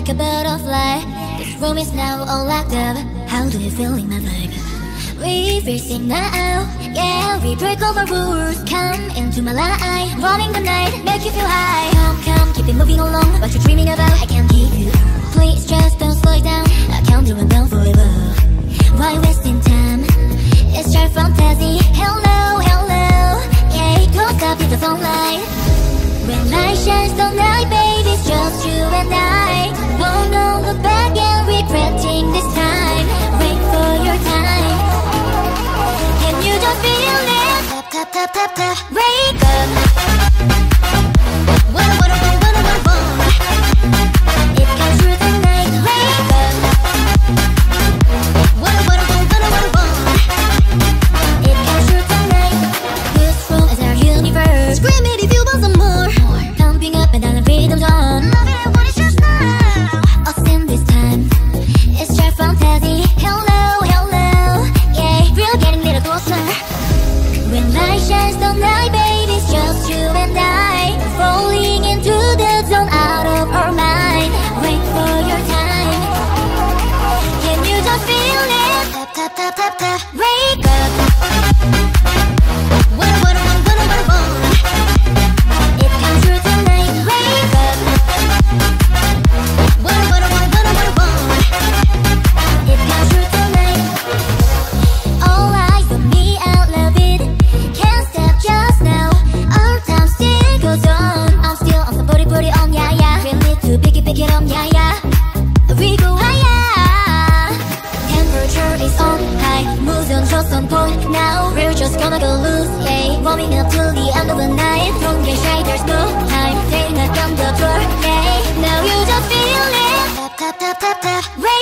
like a butterfly. This room is now all locked up. How do you feel in my vibe? Reversing now, yeah, we break all the rules. Come into my life, running the night, make you feel high. Come, keep it moving along. What you're dreaming about, I can't keep you. Please just don't slow it down. I can't do it down forever. Why wasting time? It's your fantasy. Hello, hello, yeah, don't stop in the phone line. When light shines the night, baby, it's just you and I. Won't look back and regretting this time. Wait for your time. Can you just feel it? Tap, tap, tap, tap, tap. Wake up. What? It comes through the night. Wake up. What? It comes through the night. This room is our universe. Scream it if you want some more. Pumping up and down the rhythm's on. Love it, I want it just now. Us in this time. It's your fantasy. Hello, hello, yeah, we're getting a little closer. When light shines the night, baby, it's just you and I. Falling into the zone out of our mind. Wait for your time. Can you just feel it? Tap, tap, tap, tap, tap. Wake up. What? It comes through tonight. Wake up. What? It comes through tonight. All eyes on me, I love it. Can't stop just now. Our time still goes on. I'm still on the booty on, yeah, yeah. Feel it to pick it up, yeah, yeah. We go higher. Temperature is on high. Moves on just on point now. We're just gonna go loose, yeah. Warming up till the end of the night. Don't get shy, there's no time. Take a down the door, yeah. Now you just feel it. Tap, tap, tap, tap, tap.